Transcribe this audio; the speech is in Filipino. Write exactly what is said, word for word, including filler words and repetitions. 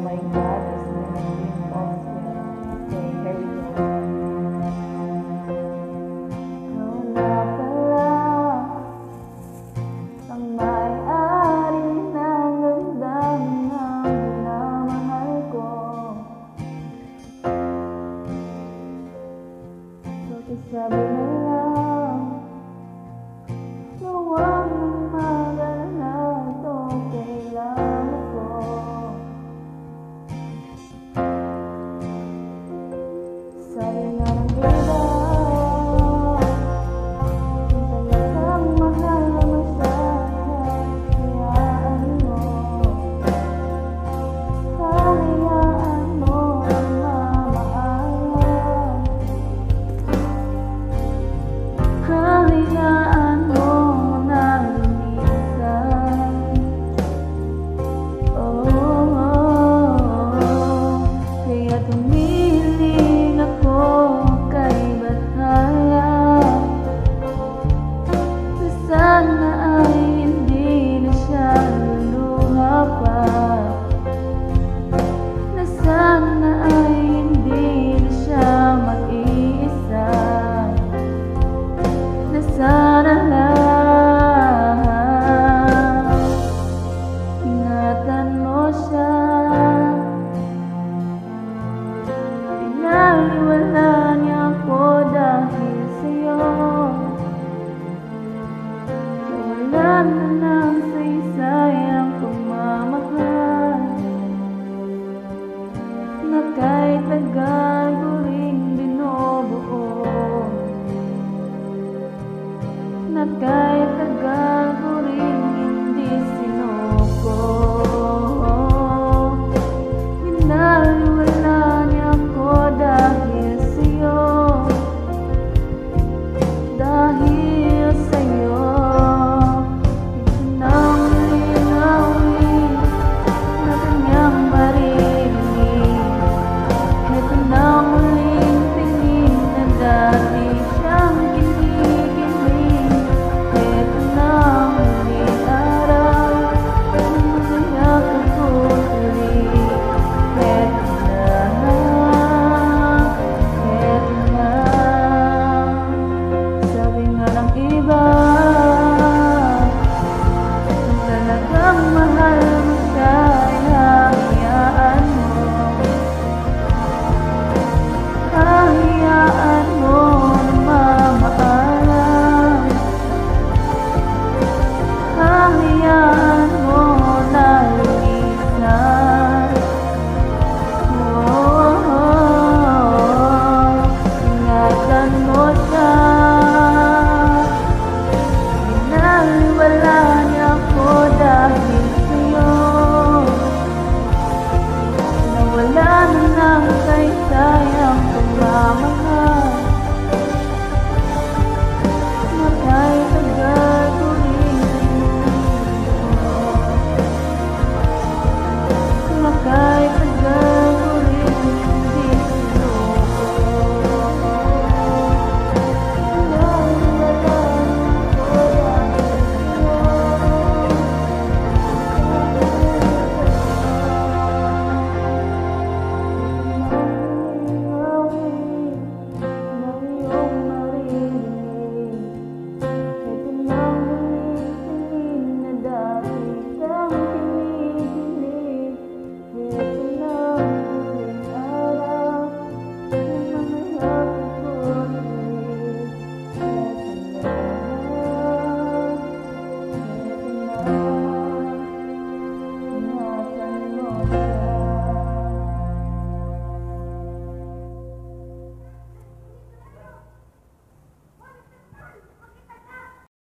my God is never give us yet. Okay, here we go. Ikaw na pala ang may-ari ng damdamin na minamahal ko. Bakit sabi nila na huwag mag-alala, ito kailangan ko. Sabi nga ng iba, kung talagang mahal mo siya, hayaan mo. Hayaan mo na mamaalam. Hayaan mo na lumisan. Oh, oh, oh. Kaya tumiling ako kay Bathala, na sana ay hindi na siya luluha pa, na sana ay hindi na siya mag-iisa, na sana lang ingatan mo siya. Pinaliwala niya ako dahil sa'yo, nawalan na ng saysayang pagmamahal, na kahit tagal ko rin binubuo, na kahit